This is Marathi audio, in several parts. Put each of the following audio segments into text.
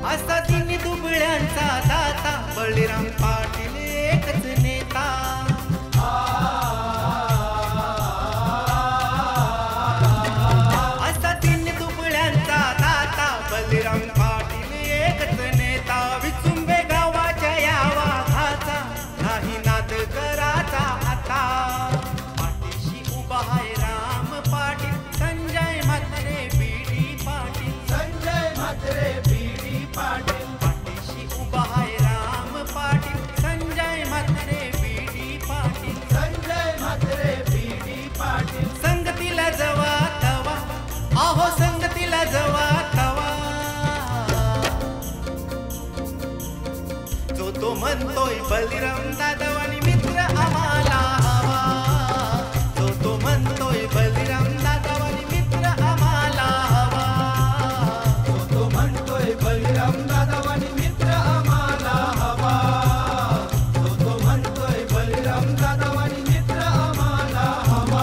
असा दिनी दुबळ्यांचा दाता बळीराम पाटील एकच नेता. असा दिनी दुबळ्यांचा दाता बळीराम पाटील एकच नेता. विचुंबे गावाच्या या वाघाचा नाही नाद कराचा आता. पाठीशी उभा आहे राम पाटील संजय म्हात्रे बीडी पाटील. संजय म्हात्रे बीडी पाटील. पाठीशी उभा आहे राम पाटील संजय म्हात्रे बीडी पाटील. संजय म्हात्रे बीडी पाटील. संगतीला जवा तवा आहो संगतीला जवा तवा. जो तो म्हणतोय बळीराम दादा आणि मित्र आम्हाला हवा. जो तो म्हणतोय बळीराम दादा आणि मित्र आम्हाला हवा. जो तो म्हणतोय बळीराम दादा आणि मित्र आम्हाला हवा. जो तो म्हणतोय बळीराम दादा आणि मित्र आम्हाला हवा.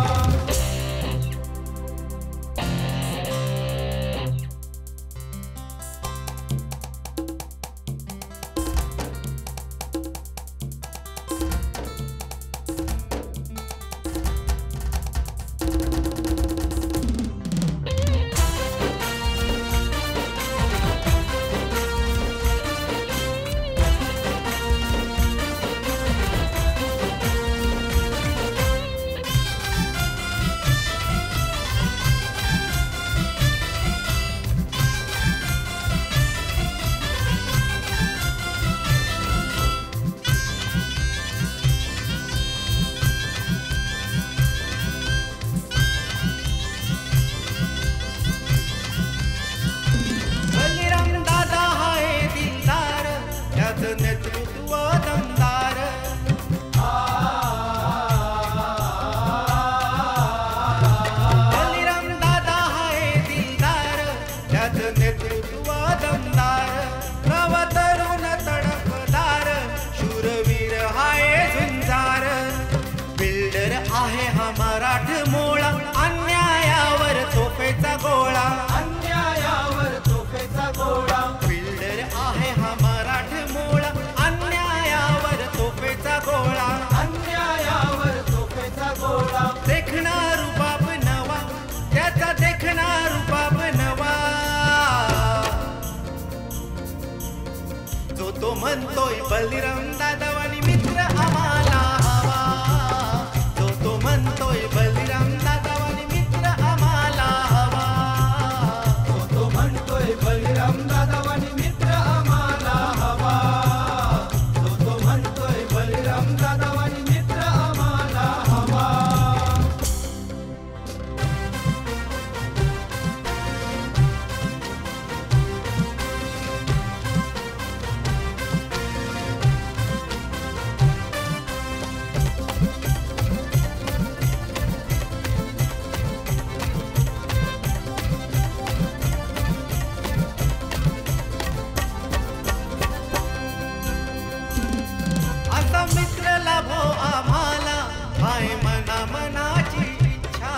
बळीराम दादा हाय दिलदार त्याचं नेतृत्व दमदार. बळीराम दादा हाय दिलदार त्याचं नेतृत्व दमदार. नव तरुण तडफदार शूरवीर हाय झुंजार. बिल्डर आहे हा मराठमोळा अन्यायावर तोफेचा गोळा. अन्यायावर तोफेचा गोळा. बिल्डर आहे हा मराठमोळा अन्यायावर तोफेचा गोळा. अन्यायावर तोफेचा गोळा. देखणार बाप नवा त्याचा देखणार बाप नवा. जो तो म्हणतोय बळीराम दादा आणि मित्र आम्हाला हवा. जो तो म्हणतोय बळीराम दादा आणि मित्र आम्हाला हवा. जो तो म्हणतोय बळीराम दादा आणि मित्र आम्हाला हवा. जो तो म्हणतोय बळीराम दादा आणि मित्र आम्हाला हवा. असा मित्र लाभो आम्हाला हाय मना मनाची इच्छा.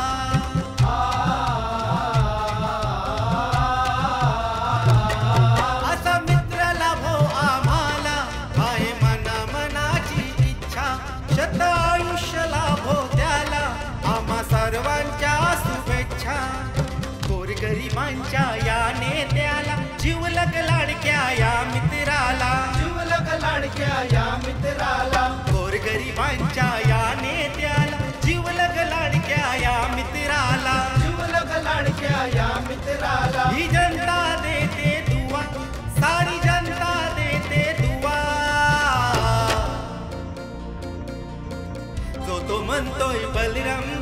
असा मित्र लाभो आम्हाला हाय मना मनाची इच्छा. शत आयुष्य लाभो त्याला आम्हा सर्वांच्या शुभेच्छा. गोरगरिबांच्या या नेत्याला जीवलग लाडक्या या मित्राला. जीवलग लाडक्या या मित्राला. गोरगरिबांच्या या नेत्याला जीवलग लाडक्या या मित्राला. जीवलग लाडक्या या मित्राला. ही जनता देते दुआ सारी जनता देते दुआ. जो तो म्हणतोय बळीराम